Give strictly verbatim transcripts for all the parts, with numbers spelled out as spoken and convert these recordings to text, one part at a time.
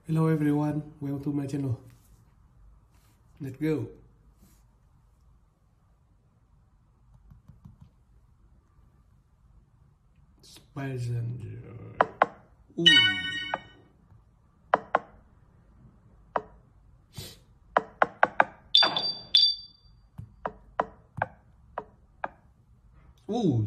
Hello everyone, welcome to my channel. Let's go. Passenger. Ooh. Ooh.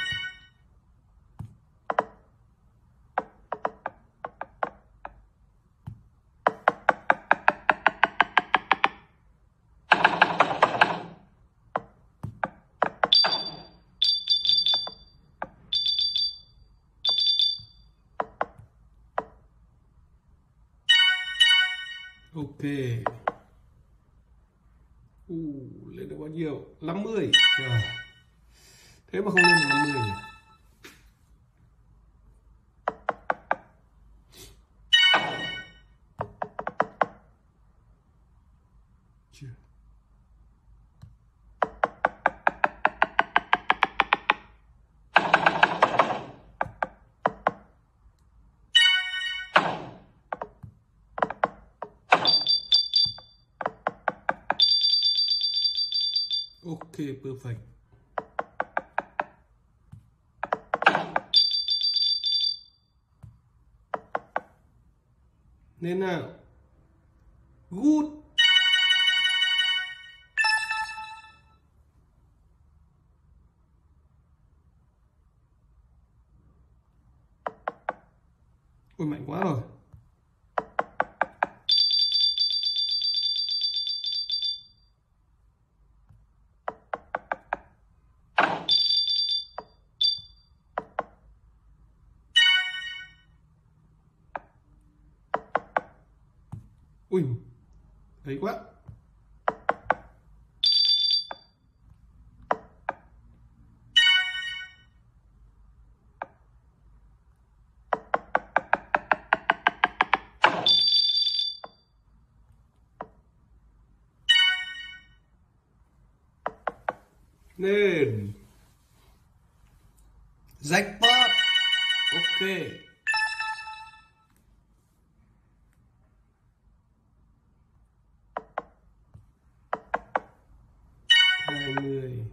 Ok. Uh, lên được bao nhiêu? năm mươi. Trời. Thế mà không lên được năm mươi nhỉ? Chưa. Ok, perfect. Nên nào. Good. Ôi mạnh quá rồi. Ui, thấy quá. Nên jackpot. Ok. hai mươi.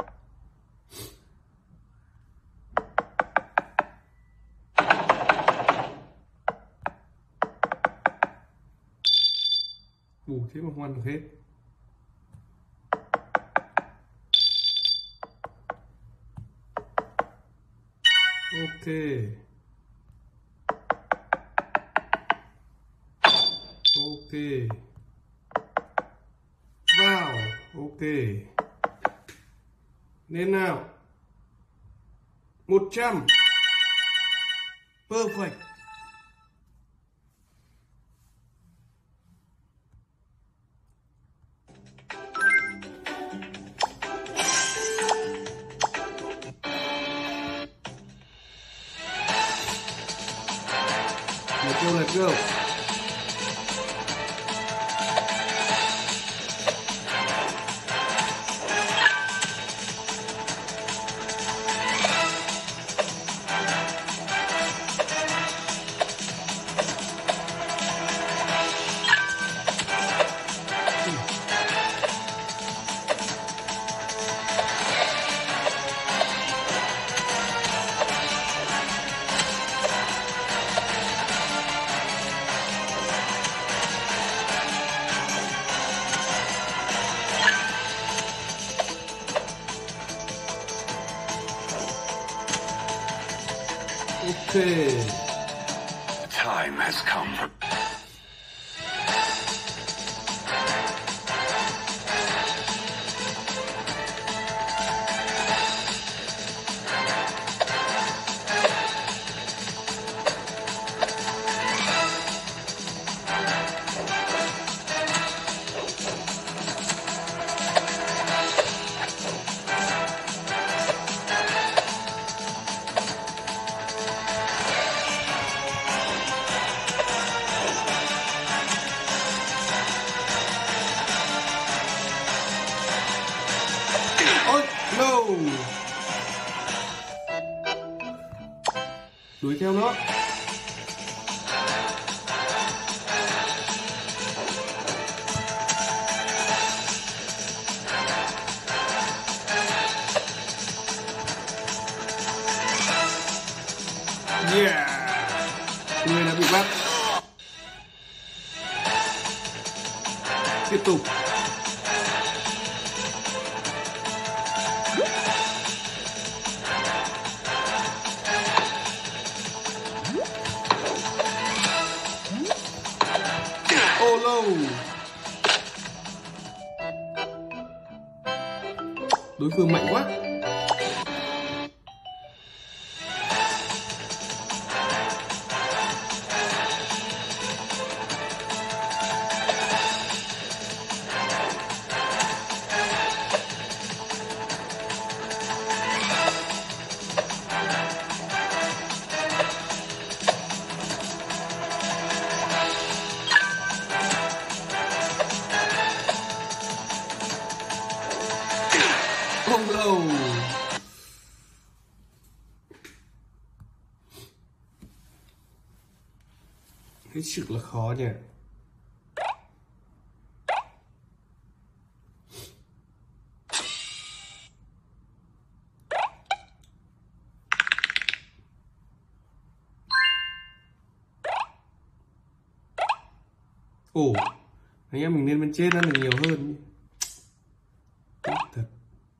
Ủa thế mà hoàn được hết. Ok. Ok. Vào. Ok. Nên nào. một trăm. Perfect. Let's go, let's go. Okay. Time has come for... No. Đuổi theo nó. bị bắt. Tiếp tục. Ô lô. Đối phương mạnh quá. Không đâu. Hết sức là khó nhỉ. Ồ, anh em mình nên bên trên ăn được nhiều hơn. Thật.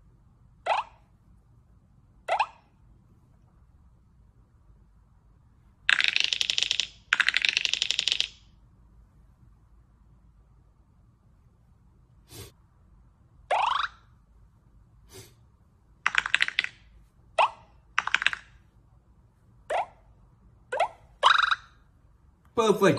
Perfect.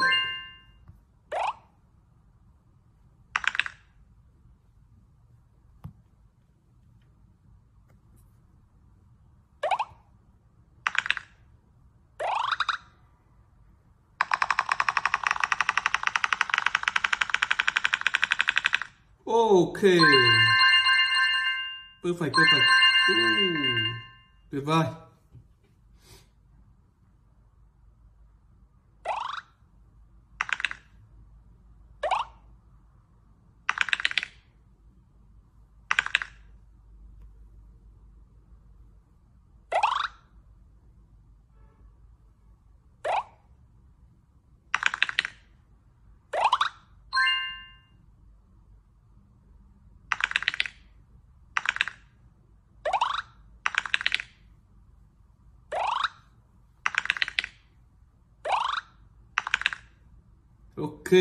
Ok. Perfect, perfect. Uh, tuyệt vời. Ok.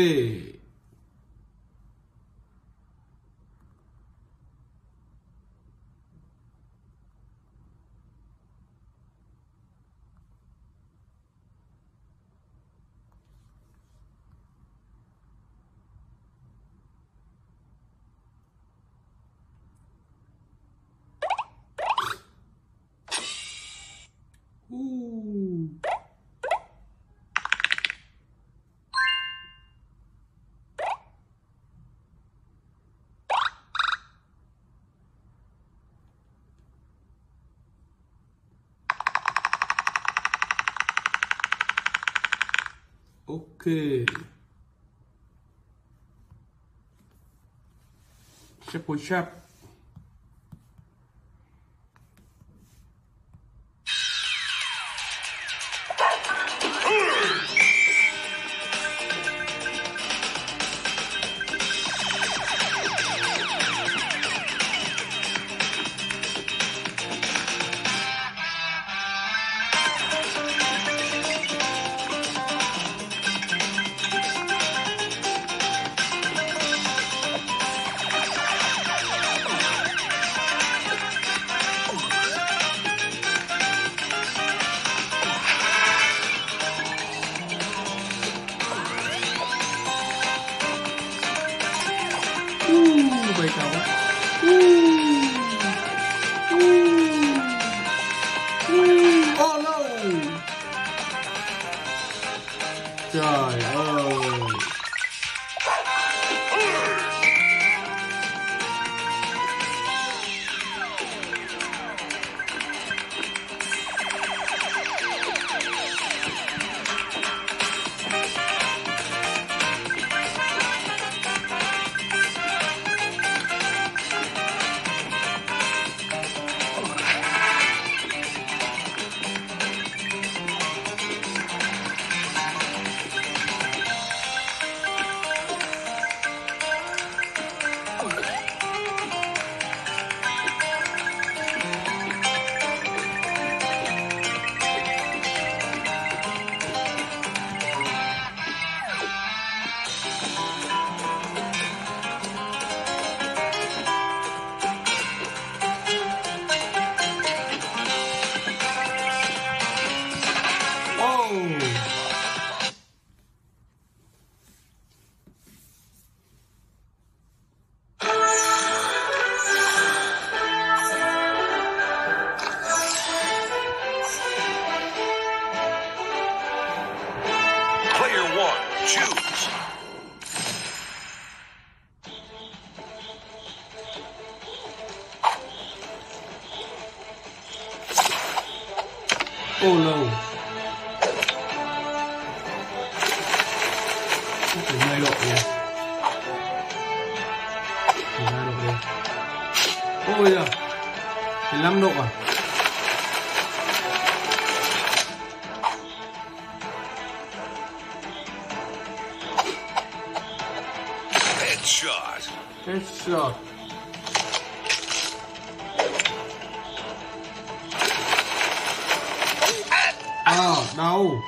Uh. Ok. Chép với chép. Uh, bay cao quá. Uh. Uh. Uh. Oh no. Trời ơi. choose. Oh no. Chắc phải mười độ nhỉ. mười hai độ đây. Ôi giời. mười lăm độ à? Headshot. Headshot. À, đau.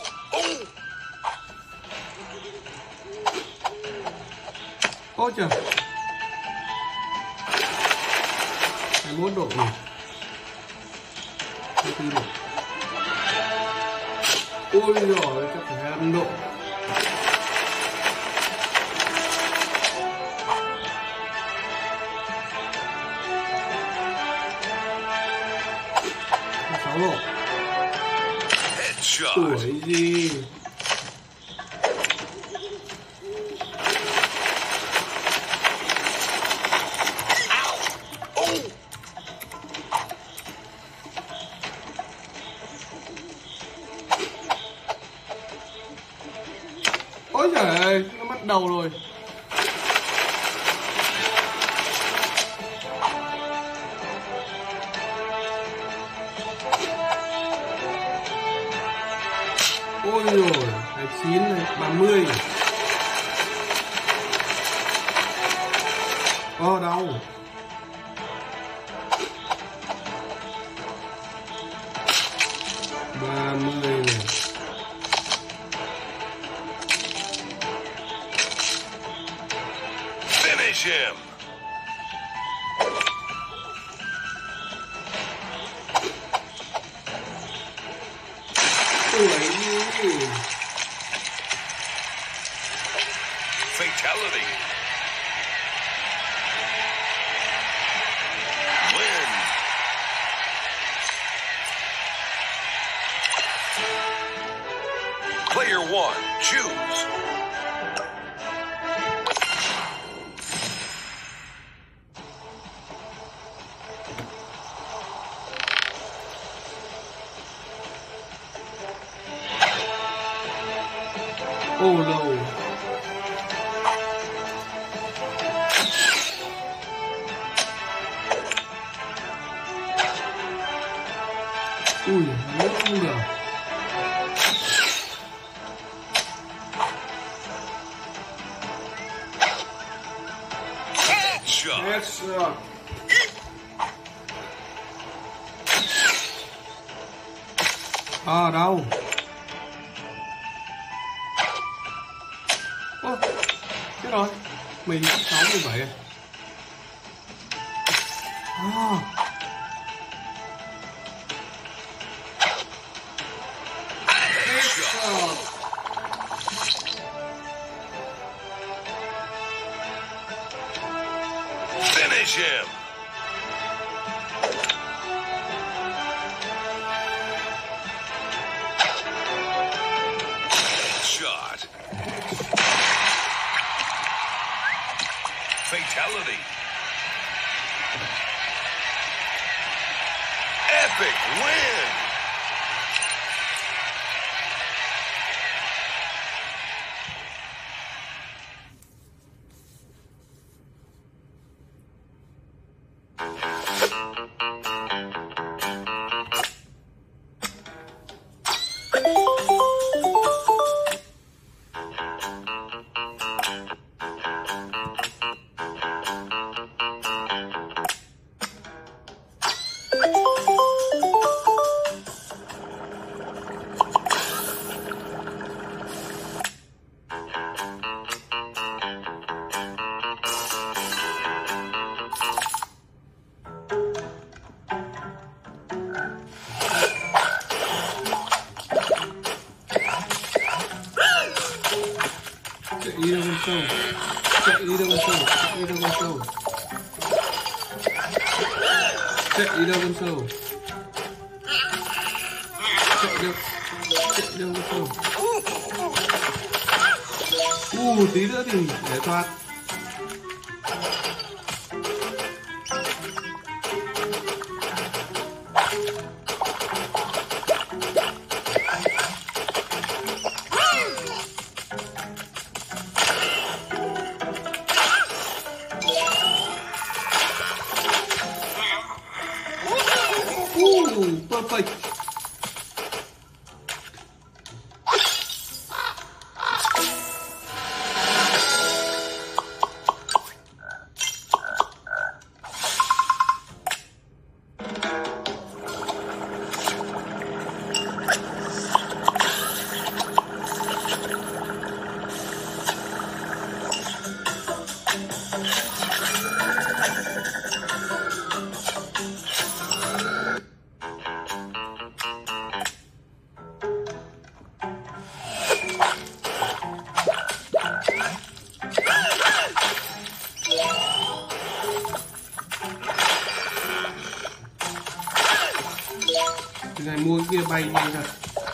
Ôi trời. hai mươi mốt độ rồi. hai mươi tư độ. Ôi giời, chắc phải hai mươi lăm độ. hai mươi sáu độ. Headshot. Tuổi gì? Ôi trời ơi, nó mất đầu rồi. Ôi rồi, hai mươi chín này, ba mươi. Ồ, đau. ba mươi này. Finish him. Tuổi gì? Fatality. Win. Player one, choose. Oh no. Ui, nó không được. Headshot. Headshot. À, đau. Ô, chết rồi. mười sáu, mười bảy. À. Headshot. Finish him. Headshot. Fatality. Epic win. Chạy đi đâu con sâu. Chạy đi đâu con sâu. Chạy đi đâu con sâu. Chạy đi đâu con sâu. Chạy đâu. Chạy đâu con sâu. Uh, tí nữa thì để thoát. Uh, perfect. Cái này mua kia bay nhanh thật.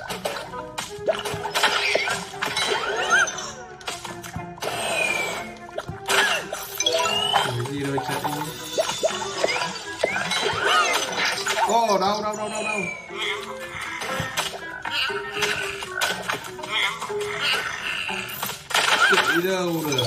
Cái gì rồi chạy. Ô, oh, đâu đâu đâu đâu đâu. Chạy đâu được.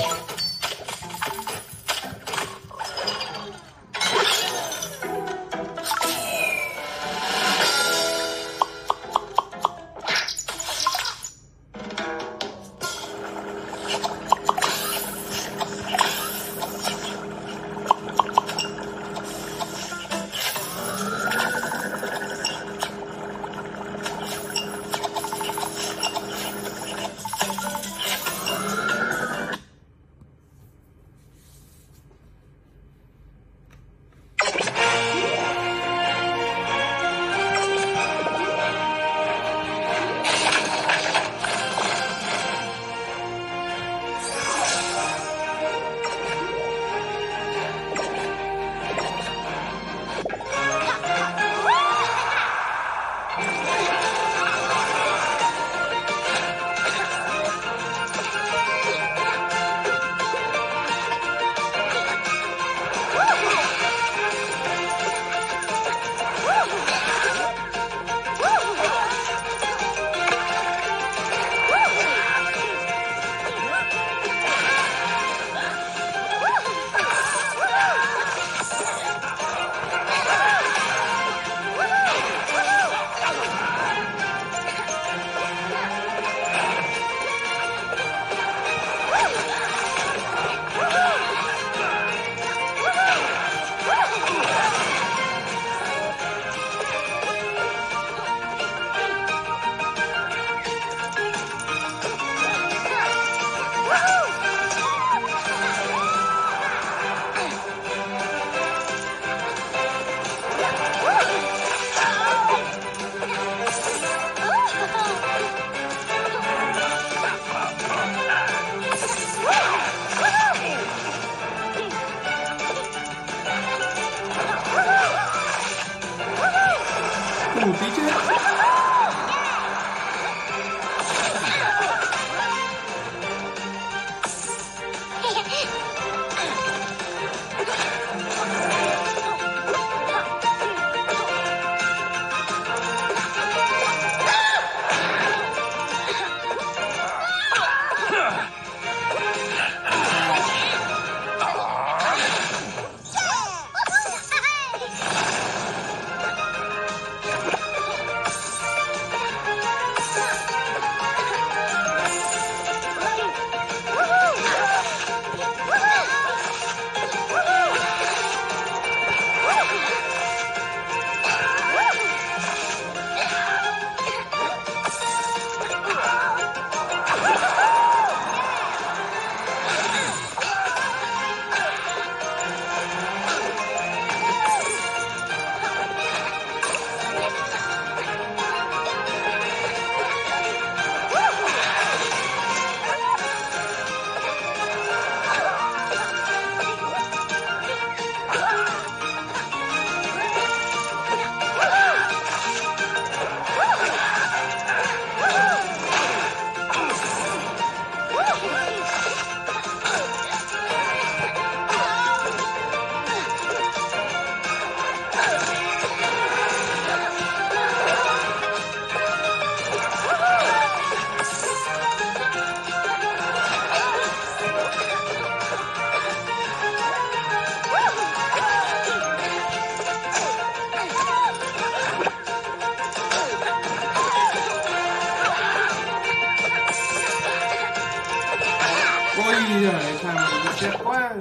Ôi giời, thằng mình cái set quá.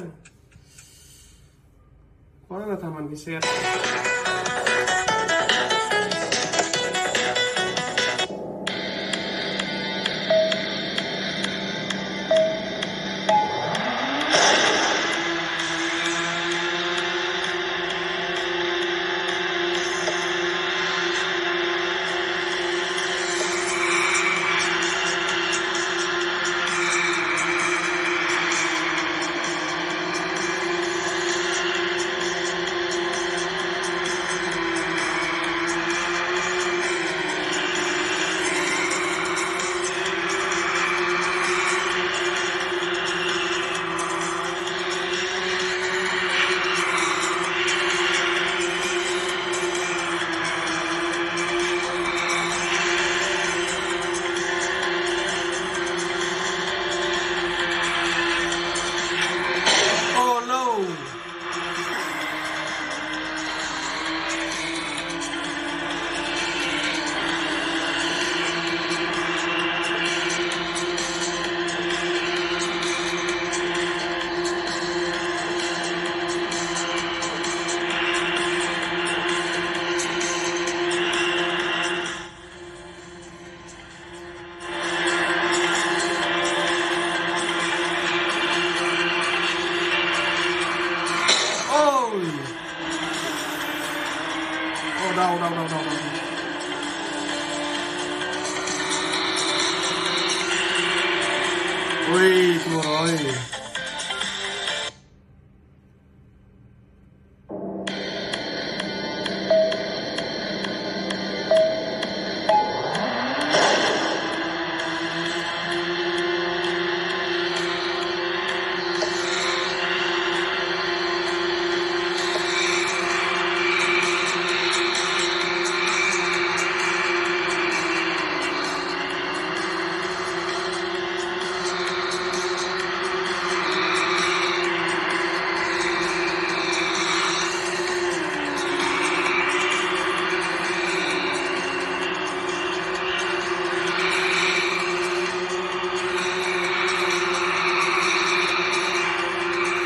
Quá là thằng mình cái set. Đau đau đau đau đau. Ui, thua rồi.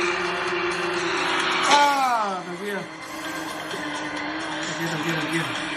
Thằng kia thằng kia thằng kia